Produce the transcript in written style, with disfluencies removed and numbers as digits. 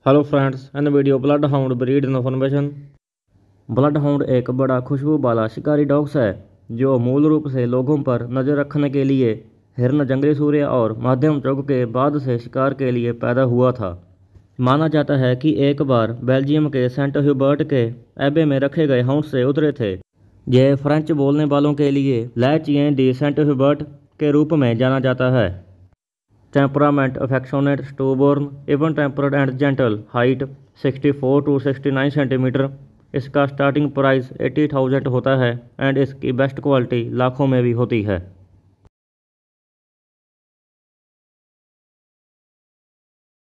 Hello friends, in video bloodhound breed information. Bloodhound एक बड़ा खुशबू वाला शिकारी डॉग्स है जो मूल रूप से लोगों पर नज़र रखने के लिए हिरन, जंगली सूर्य और मध्यम युग के बाद से शिकार के लिए पैदा हुआ था। माना जाता है कि एक बार बेल्जियम के सेंट ह्यूबर्ट के एबे में रखे गए हाउंड से उतरे थे। यह फ्रेंच बोलने वालों के लिए ले चिएन डी सेंट ह्यूबर्ट के रूप में जाना जाता है। Temperament affectionate, stubborn, even tempered and gentle. Height 64 to 69 centimetre. इसका स्टार्टिंग प्राइस 80,000 होता है एंड इसकी बेस्ट क्वालिटी लाखों में भी होती है।